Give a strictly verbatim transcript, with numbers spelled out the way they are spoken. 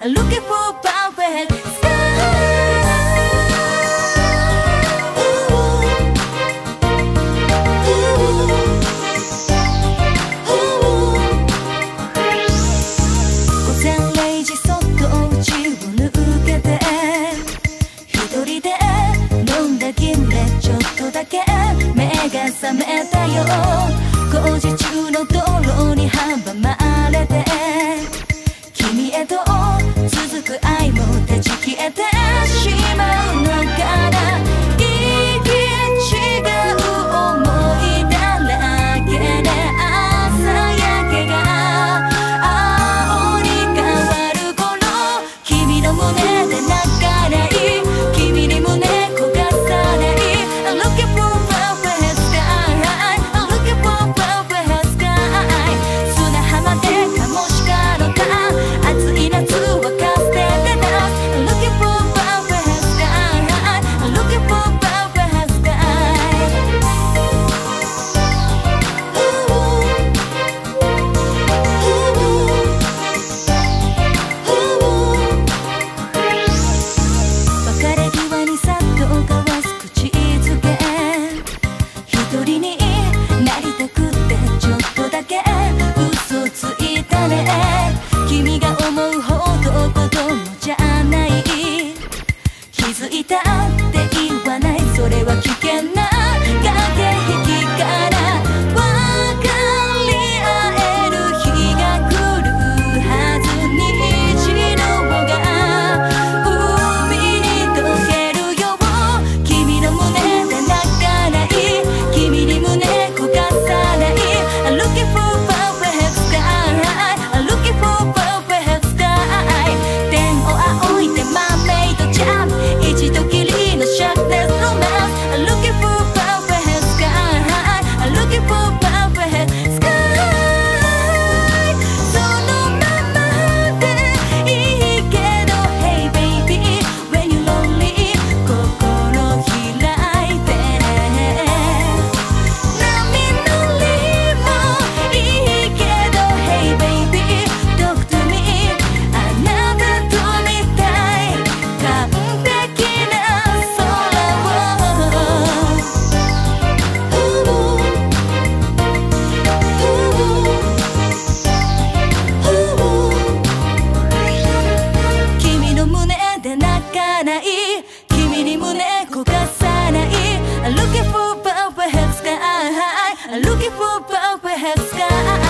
looking for perfect sky.目が覚めたよ。工事中の道路に阻まれて、君へと続く愛も断ち切れてしまうのかな。行き違う想いだらけで朝焼けが青に変わる頃、君の胸で泣かない、君に胸焦がさない。Looking for君が思うほど子供じゃない、気づいたって言わない、それは危険な駆け引きから分かり合える日が来るはず。虹の輪が海に溶けるよ、君の胸で泣かない、君に胸焦がさない。 Looking for perfect sky, looking for perfect sky。 天を仰いでマーメイドジャンプ、一度きりのシャッレスロマンス。 Looking for perfect sky, looking for perfect sky。 そのままでいいけど Hey baby when you lonely 心開いて波乗りもいいけど Hey baby talk to me あなたと見たい完璧な空を。君の胸で泣かない、君に胸焦がさない。 Looking for perfect sky, looking for perfect sky。